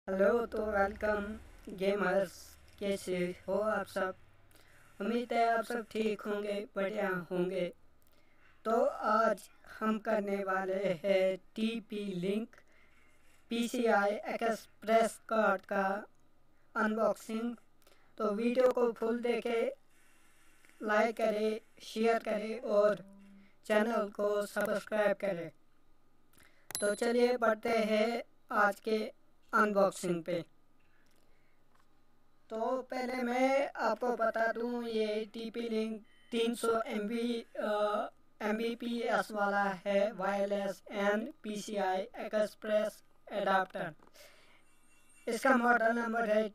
Hello तो welcome gamers. कैसे हो आप सब? उम्मीद है आप सब ठीक होंगे, बढ़िया होंगे। तो आज हम करने वाले हैं TP link PCI express card का अनबॉक्सिंग। तो वीडियो को फुल देखें, लाइक करें, शेयर करें और चैनल को सब्सक्राइब करें। तो चलिए बढ़ते हैं आज के अनबॉक्सिंग पे। तो पहले मैं आपको बता दूं, ये टीपी लिंक 300 Mbps वाला है wireless and PCI express adapter. इसका मॉडल नंबर है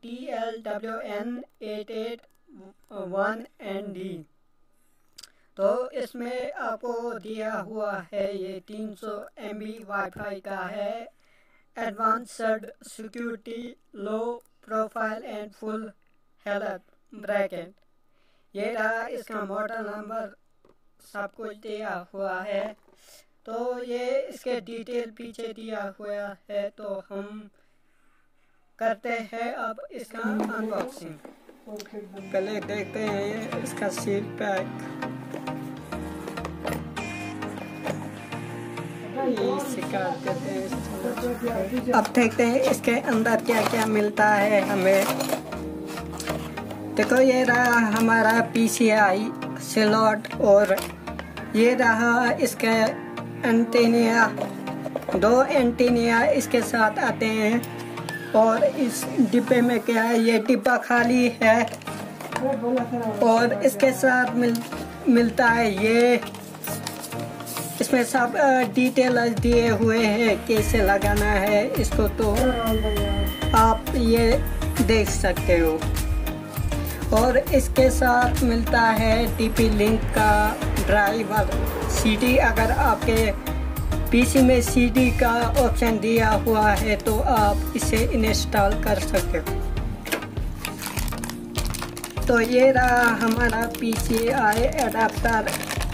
TLWN881ND। तो इसमें आपको दिया हुआ है ये 300 MB वाईफाई का है, advanced security, low profile and full health bracket. ये रहा इसका मॉडल नंबर, सब कुछ दिया हुआ है। तो ये इसके डिटेल पीछे दिया हुआ है। तो हम करते हैं अब इसका अनबॉक्सिंग। पहले देखते हैं ये इसका सील पैक। अब देखते हैं इसके अंदर क्या क्या मिलता है हमें। देखो, ये रहा हमारा PCI स्लॉट और ये रहा इसके एंटीना। 2 एंटीना इसके साथ आते हैं। और इस डिब्बे में क्या है, ये डिब्बा खाली है। और इसके साथ मिलता है ये, इसमें सब डिटेल्स दिए हुए हैं कैसे लगाना है इसको। तो आप ये देख सकते हो। और इसके साथ मिलता है टीपी लिंक का ड्राइवर, CD। अगर आपके PC में CD का ऑप्शन दिया हुआ है तो आप इसे इंस्टॉल कर सकते हो। तो ये रहा हमारा PCI एडाप्टर।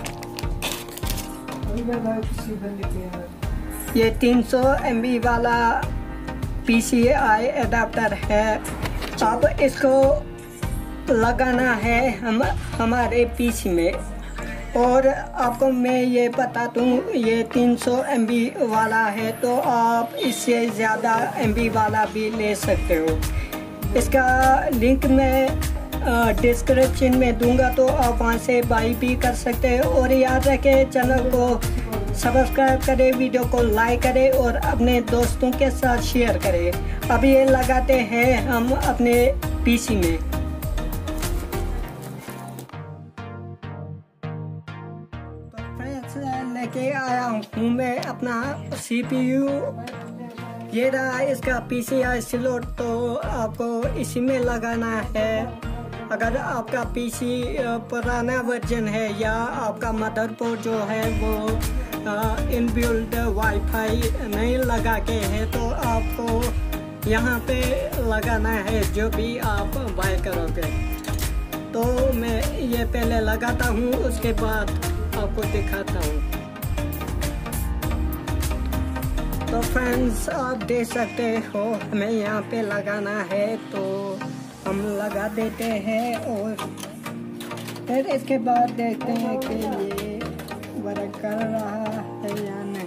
ये 300 MB वाला PCI एडाप्टर है। अब इसको लगाना है हमारे PC में। और आपको मैं ये बता दूँ, ये 300 MB वाला है, तो आप इससे ज़्यादा MB वाला भी ले सकते हो। इसका लिंक मैं डिस्क्रिप्शन में दूंगा, तो आप वहां से बाई भी कर सकते हैं। और याद रखें, चैनल को सब्सक्राइब करें, वीडियो को लाइक करें और अपने दोस्तों के साथ शेयर करें। अब ये लगाते हैं हम अपने PC में। तो फ्रेंड्स, लेके आया हूँ मैं अपना CPU। ये रहा इसका PCI स्लॉट, तो आपको इसी में लगाना है। अगर आपका PC पुराना वर्जन है या आपका मदरबोर्ड जो है वो इनबिल्ट वाईफाई नहीं लगा के है, तो आपको यहाँ पे लगाना है जो भी आप बाय करोगे। तो मैं ये पहले लगाता हूँ, उसके बाद आपको दिखाता हूँ। तो फ्रेंड्स, आप देख सकते हो हमें यहाँ पे लगाना है, तो हम लगा देते हैं। और फिर इसके बाद देखते हैं कि ये वर्क कर रहा है या नहीं।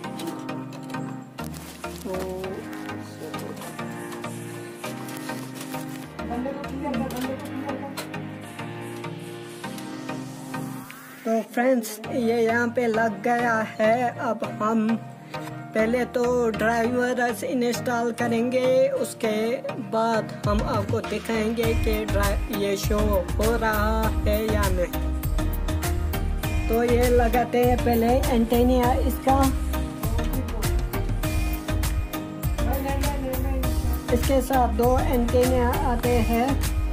तो फ्रेंड्स, ये यहाँ पे लग गया है। अब हम पहले तो ड्राइवर्स इंस्टॉल करेंगे, उसके बाद हम आपको दिखाएंगे कि ये शो हो रहा है या नहीं। तो ये लगाते हैं पहले एंटीना इसका। इसके साथ 2 एंटीना आते हैं।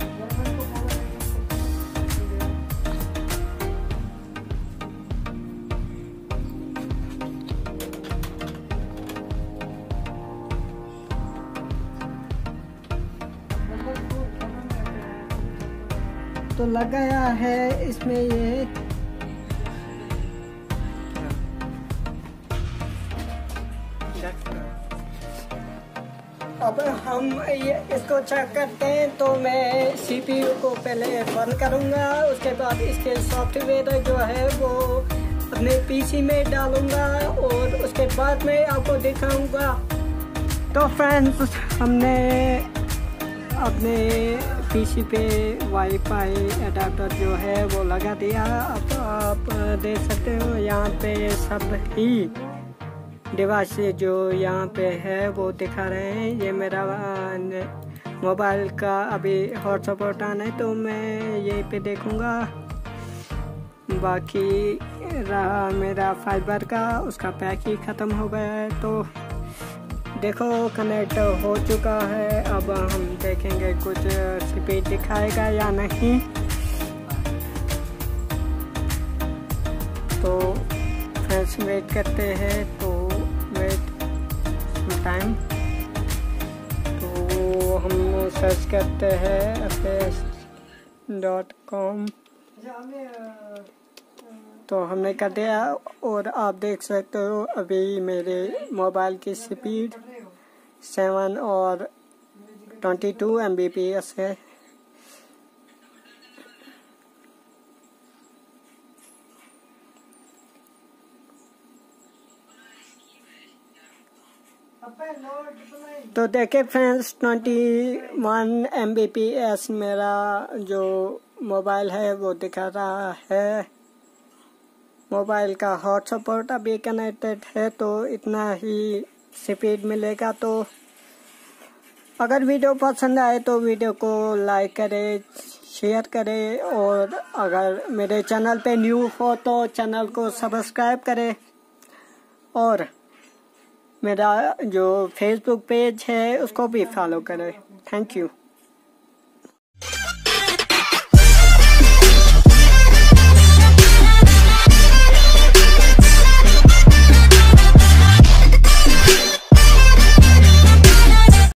तो लगाया है इसमें ये। अब हम इसको चेक करते हैं। तो मैं CPU को पहले बंद करूंगा, उसके बाद इसके सॉफ्टवेयर जो है वो अपने PC में डालूंगा और उसके बाद मैं आपको दिखाऊंगा। तो फ्रेंड्स, हमने अपने PC पे वाईफाई अडाप्टर जो है वो लगा दिया। अब आप देख सकते हो यहाँ पे सब ही डिवाइस जो यहाँ पे है वो दिखा रहे हैं। ये मेरा मोबाइल का अभी हॉट सपोर्ट ऑन है, तो मैं यहीं पे देखूँगा। बाकी रहा मेरा फाइबर का, उसका पैक ही ख़त्म हो गया है। तो देखो कनेक्ट हो चुका है। अब हम देखेंगे कुछ स्पीड दिखाएगा या नहीं। तो फ्रेंड्स वेट करते हैं, तो वेट टाइम। तो हम सर्च करते हैं fs.com, तो हमने कर दिया और आप देख सकते हो अभी मेरे मोबाइल की स्पीड 7 और 22 Mbps है। तो देखे फ्रेंड्स 21 Mbps मेरा जो मोबाइल है वो दिखा रहा है। मोबाइल का हॉट सपोर्ट अभी कनेक्टेड है, तो इतना ही स्पीड मिलेगा। तो अगर वीडियो पसंद आए तो वीडियो को लाइक करें, शेयर करें, और अगर मेरे चैनल पे न्यू हो तो चैनल को सब्सक्राइब करें, और मेरा जो फेसबुक पेज है उसको भी फॉलो करें। Thank you.